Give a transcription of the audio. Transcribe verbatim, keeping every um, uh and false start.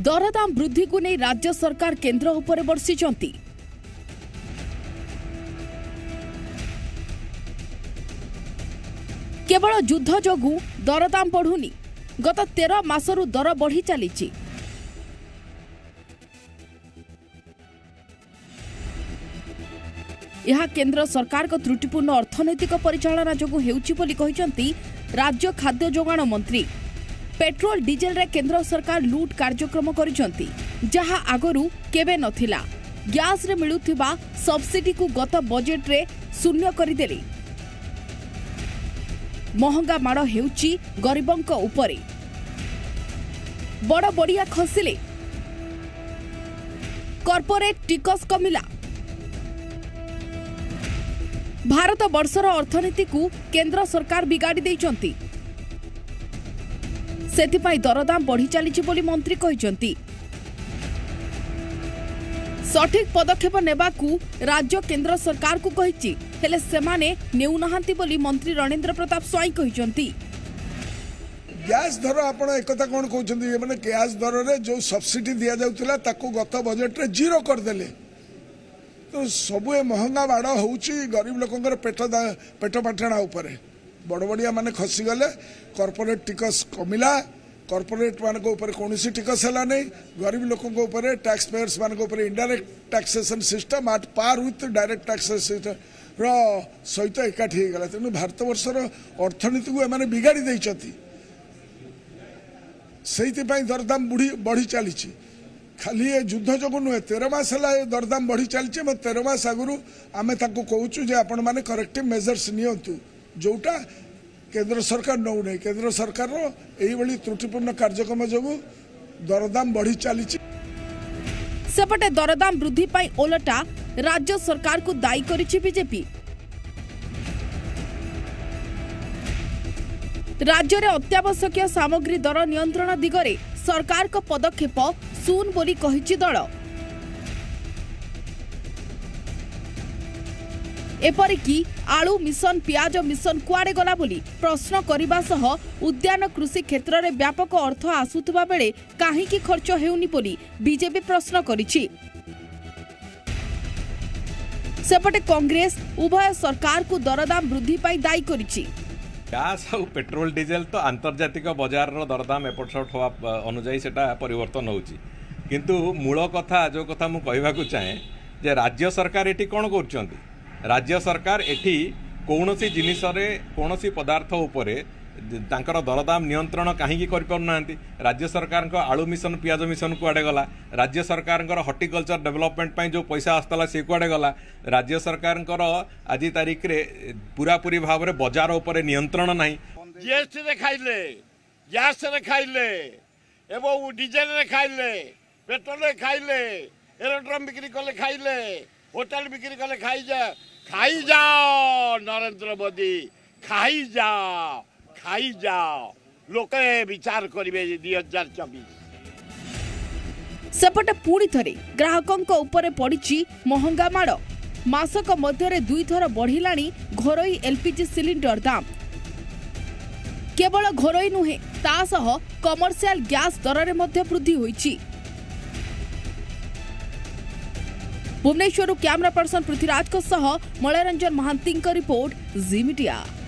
दरदाम वृद्धि को नहीं राज्य सरकार केंद्र उपरे बर्षिचंती। केवल युद्ध जोगु दरदाम बढ़ुनी, गत तेरह मासरु दर बढ़ी चली। यह केंद्र सरकार को त्रुटिपूर्ण अर्थनैतिक परिचालना जोगु हेउछि बोली कहिसंती राज्य खाद्य जोगाण मंत्री। पेट्रोल डीजेल रे केंद्र सरकार लूट कार्यक्रम करिसंती, जहां आगरु केबे नथिला। गैस रे मिलुथिबा सब्सिडी को गत बजेट रे शून्य करिदेले। महंगा माड़ हेउछि गरीबंक उपरे। बड़ बड़िया खसिले, कॉर्पोरेट टिकस कमिला। भारत वर्षर अर्थनीति को केंद्र सरकार बिगाड़ी देइचंती। सेथिपाई दरदाम बढ़ी चली बोली मंत्री कहिसंती। सठिक पदक्षेप नेबाकू राज्य केंद्र सरकार को कहिछि, हेले सेमाने नेउ नहांती बोली मंत्री रणेंद्र प्रताप स्वाई कहिसंती। गैस दर आपण एकता कोन कहउछंती, माने गैस दर रे जो सब्सिडी दिया जाउतला ताको गत बजेट रे जीरो कर देले। तो सबु महंगा बाड़ होउछि गरीब लोकंकर पेट पेट पाठणा उपरे। बड़ बड़िया माने खसी गले, कॉर्पोरेट टिकस कमिला। कॉर्पोरेट मान को ऊपर कौनसी टिकस है नहीं। गरीब लोकों को ऊपर टैक्स पेयर्स मान को ऊपर indirect taxation system at par with direct taxation सहित एकाठी हो गला। तेणु भारत वर्षर अर्थनीति को एमाने बिगाड़ी देइछथि। सेइथिपाई दरदाम बुढ़ी बढ़ी चली। खाली ये युद्ध जो नुहे तेरह मास है दरदाम बढ़ी चलती। तेरह मास आगु आम कहूँ जे आपण मैंने करेक्टिव मेजर्स नियंतु, जोटा केंद्र सरकार नौ नहीं। केंद्र सरकार यही त्रुटिपूर्ण कार्यक्रम जो दरदाम बढ़ी चली। सेपटे दरदाम वृद्धि पाई ओलटा राज्य सरकार को दायी करिछि बीजेपी। राज्य रे अत्यावश्यक सामग्री दर नियंत्रण दिगरे सरकार को पदक्षेप सुन बोली कहिछि दल। एपरिकी आलू मिशन पियाज मिशन कुआडे गला बोली प्रश्न करिबा सह उद्यान कृषि क्षेत्र रे व्यापक अर्थ आसुथबा बेले काहेकि खर्च हेउनी बोली बीजेपी प्रश्न करिछि। सेपटे कांग्रेस उभय सरकार को दरदाम वृद्धि पाई दायी करिछि। गैस और पेट्रोल डीजेल तो आंतर्जातिक बजार दरदाम एपट सेपट होवा अनुजाई सेटा परिवर्तन होउछि, किंतु मूल कथा जो कथा मु कहबाकू चाहे जे राज्य सरकार एठी कोन करछंती। राज्य सरकार एठी कौनसी जिनिस रे कौनसी पदार्थ उपरे तांकर दरदाम नियंत्रण कहीं कर पारनांती। राज्य सरकार को आलू मिशन पियाज मिशन कुआडे गला। राज्य सरकार हॉर्टिकल्चर डेवलपमेंट जो पैसा आसला से कुआडे गला। राज्य सरकार आज तारीख रे पूरा पूरी भाव में बजार उपरे नियंत्रण नहीं। जीएसटी रे खाइले, गैस रे खाइले, एवं डीजेल रे खाइले, पेट्रोल रे खाइले, एरोड्रम बिक्री कले खाइले, होटल बिक्री कले खाई जा खाई जाओ नरेंद्र मोदी खाई जाओ खाई जाओ। लोके विचार करिवे दो हज़ार चौबीस। सेपटे पुणी थरे ग्राहकों उपरे पड़िछि महंगा माड़। मासक मध्य दुई थर बढ़िलाणी घरोई एलपीजी सिलिंडर दाम। केवल घरोई नुहे ता सह कमर्शियल गैस दर रे मध्य वृद्धि होइछि। भुवनेश्वर कैमरा पर्सन पृथ्वीराज सह Malayaranjan Mohanty report Zee media.